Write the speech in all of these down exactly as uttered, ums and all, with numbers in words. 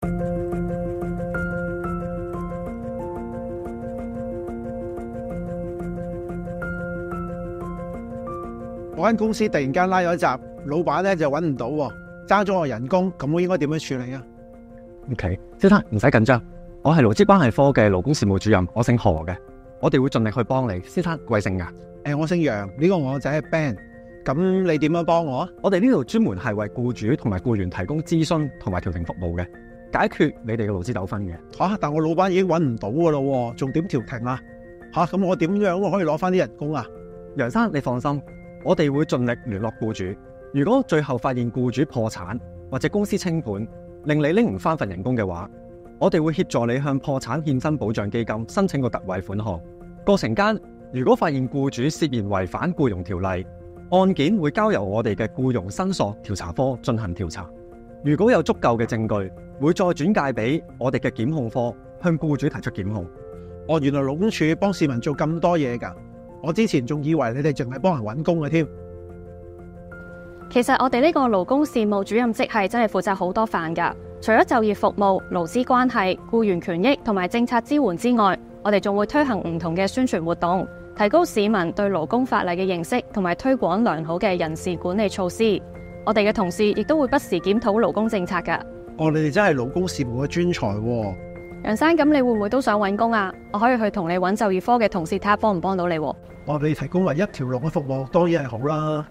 我間公司突然間拉咗閘，老闆咧就揾唔到，爭咗我人工，咁我應該點樣處理啊 ？OK， 先生唔使緊張，我係勞資關係科嘅勞工事務主任，我姓何嘅，我哋會盡力去幫你。先生貴姓噶？ 誒，我姓楊，呢個我仔係 Ben， 咁你點樣幫我啊？ 我哋呢度專門係為僱主同埋僱員提供諮詢同埋調停服務嘅，解決你哋嘅勞資糾紛嘅。 吓，但我老闆已經揾唔到噶啦，仲點調停啊？吓，咁我點樣可以攞翻啲人工啊？ 楊生，你放心。我哋會盡力聯絡僱主，如果最後發現僱主破產或者公司清盤，令你拎唔翻份人工嘅話，我哋會協助你向破產欠薪保障基金申請個特惠款項。過程間，如果發現僱主涉嫌違反僱傭條例，案件會交由我哋嘅僱傭申訴調查科進行調查。如果有足夠嘅證據，會再轉介俾我哋嘅檢控科向僱主提出檢控。 哦，原來勞工處幫市民做咁多嘢㗎。我之前仲以為你哋淨係幫人揾工嘅添。 其實我哋呢個勞工事務主任職系真係負責好多範㗎，除咗就業服務、勞資關係、僱員權益同埋政策支援之外，我哋仲會推行唔同嘅宣傳活動，提高市民對勞工法例嘅認識，同埋推廣良好嘅人事管理措施。我哋嘅同事亦都會不時檢討勞工政策㗎。 哦，你哋真係勞工事務嘅專才喎。 楊生，咁你會唔會都想揾工啊？我可以去同你揾就業科嘅同事睇下幫唔幫到你。 我哋提供埋一條龍嘅服務，當然係好啦。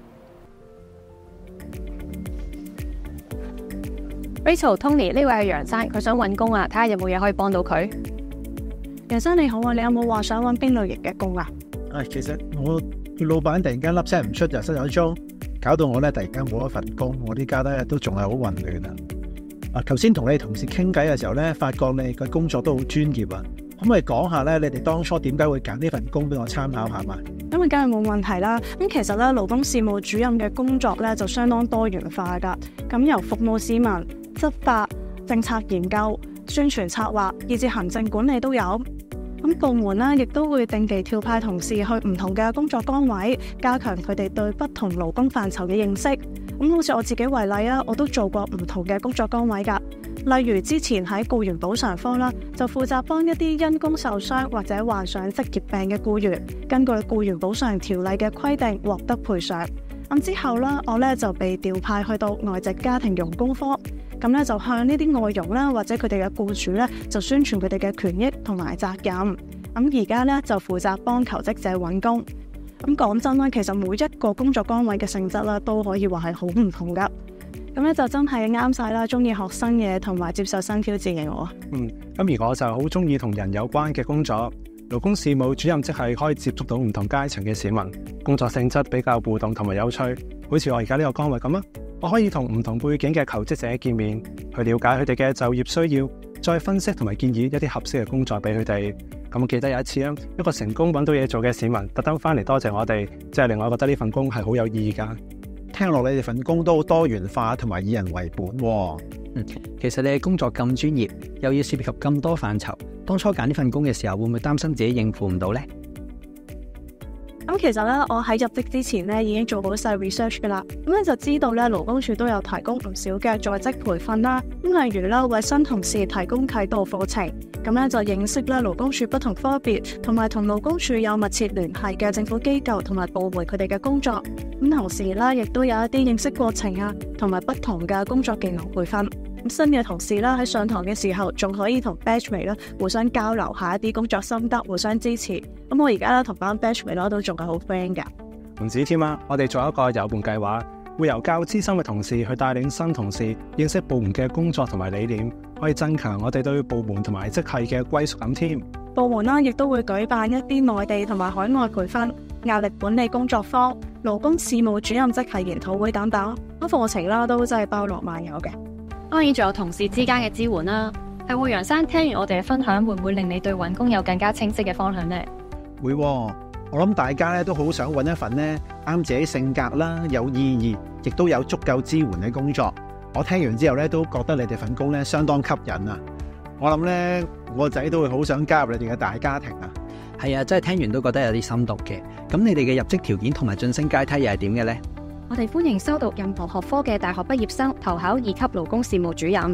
Rachel、Tony 呢位係楊生，佢想揾工啊，睇下有冇嘢可以幫到佢。 楊生你好啊，你有冇話想揾邊類型嘅工啊？ 唉，其實我老闆突然間粒聲唔出就失咗蹤，搞到我咧突然間冇一份工，我呢家咧都仲係好混亂啊！啊，頭先同你哋同事傾偈嘅時候咧，發覺你嘅工作都好專業啊！可唔可以講下咧，你哋當初點解會揀呢份工俾我參考下嘛？ 咁啊，梗係冇問題啦。咁其實咧，勞工事務主任嘅工作咧就相當多元化噶。咁由服務市民、執法、政策研究、宣傳策劃，以至行政管理都有。咁部門咧亦都會定期調派同事去唔同嘅工作崗位，加強佢哋對不同勞工範疇嘅認識。咁好似我自己為例啊，我都做過唔同嘅工作崗位噶。例如之前喺僱員補償科啦，就負責幫一啲因工受傷或者患上職業病嘅僱員，根據僱員補償條例嘅規定獲得賠償。咁之後啦，我咧就被調派去到外籍家庭傭工科，咁咧就向呢啲外傭啦或者佢哋嘅僱主咧就宣傳佢哋嘅權益同埋責任。咁而家咧就負責幫求職者揾工。咁講真啦，其實每一個工作崗位嘅性質啦都可以話係好唔同噶。咁咧就真係啱晒啦，中意學新嘢同埋接受新挑戰嘅我。 嗯，咁而我就好中意同人有關嘅工作。勞工事務主任即係可以接觸到唔同階層嘅市民，工作性質比較互動同埋有趣。好似我而家呢個崗位咁啊，我可以同唔同背景嘅求職者見面，去了解佢哋嘅就業需要，再分析同埋建議一啲合適嘅工作俾佢哋。咁我記得有一次啊，一個成功揾到嘢做嘅市民特登翻嚟多謝我哋，即係令我覺得呢份工係好有意義噶。 聽落你哋份工都好多元化同埋以人為本喎。 嗯，其實你嘅工作咁專業，又要涉及咁多範疇，當初揀呢份工嘅時候，會唔會擔心自己應付唔到呢？ 咁其實咧，我喺入職之前咧已經做好晒 research 噶啦，咁咧就知道咧勞工處都有提供唔少嘅在職培訓啦。咁例如啦，為新同事提供啟導課程，咁咧就認識咧勞工處不同科別，同埋同勞工處有密切聯繫嘅政府機構同埋部門佢哋嘅工作。咁同時啦，亦都有一啲認識過程啊，同埋不同嘅工作技能培訓。咁新嘅同事啦喺上堂嘅時候，仲可以同 batchmate 啦互相交流下一啲工作心得，互相支持。咁我而家咧同班 batchmate 啦都仲係好 friend 噶。 唔止添啊，我哋仲有一個友伴計劃，會由較資深嘅同事去帶領新同事認識部門嘅工作同埋理念，可以增強我哋對部門同埋職系嘅歸屬感添。 部門啦亦都會舉辦一啲內地同埋海外培訓、壓力管理工作坊、勞工事務主任職系研討會等等。咁課程啦都真係包羅萬有嘅。 當然仲有同事之間嘅支援啦。係會楊生，聽完我哋嘅分享，會唔會令你對揾工有更加清晰嘅方向呢？ 會喎，我諗大家咧都好想揾一份咧啱自己性格啦，有意義，亦都有足夠支援嘅工作。我聽完之後咧都覺得你哋份工咧相當吸引啊！我諗咧我個仔都會好想加入你哋嘅大家庭啊！ 係啊，真係聽完都覺得有啲心動嘅。咁你哋嘅入職條件同埋晉升階梯又係點嘅呢？ 我哋歡迎修讀任何學科嘅大學畢業生投考二級勞工事務主任。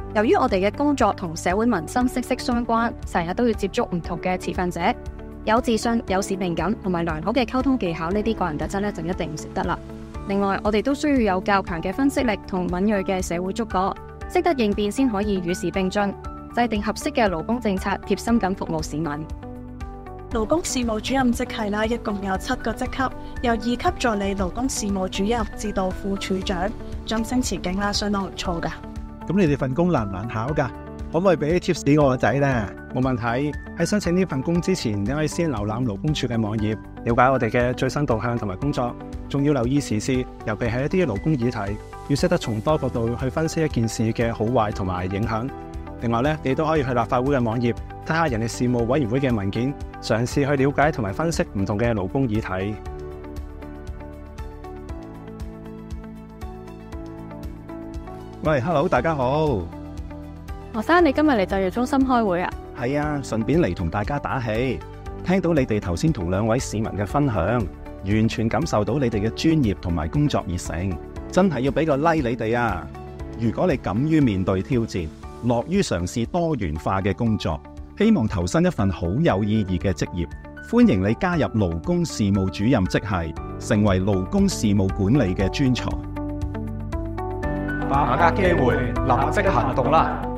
由於我哋嘅工作同社會民生息息相關，成日都要接觸唔同嘅持份者，有自信、有使命感同埋良好嘅溝通技巧，呢啲個人特質咧就一定唔少得啦。另外，我哋都需要有較強嘅分析力同敏鋭嘅社會觸覺，識得應變先可以與時並進，制定合適嘅勞工政策，貼心咁服務市民。 勞工事務主任職系啦，一共有七個職級，由二級助理勞工事務主任至到副處長，晉升前景啦，相當唔錯噶。 咁你哋份工難唔難考㗎？可唔可以俾啲 tips 我個仔呢？ 冇問題。喺申請呢份工之前，你可以先瀏覽勞工處嘅網頁，了解我哋嘅最新動向同埋工作，仲要留意時事，尤其係一啲勞工議題，要識得從多角度去分析一件事嘅好壞同埋影響。另外咧，你都可以去立法會嘅網頁睇下人力事務委員會嘅文件，嘗試去了解同埋分析唔同嘅勞工議題。 喂 ，Hello， 大家好。 學生，你今日嚟就業中心開會啊？ 係啊，順便嚟同大家打氣。聽到你哋頭先同兩位市民嘅分享，完全感受到你哋嘅專業同埋工作熱誠，真係要俾個 like 你哋啊！如果你敢於面對挑戰，樂於嘗試多元化嘅工作，希望投身一份好有意義嘅職業，歡迎你加入勞工事務主任職系，成為勞工事務管理嘅專才。 把握機會，立即行動啦！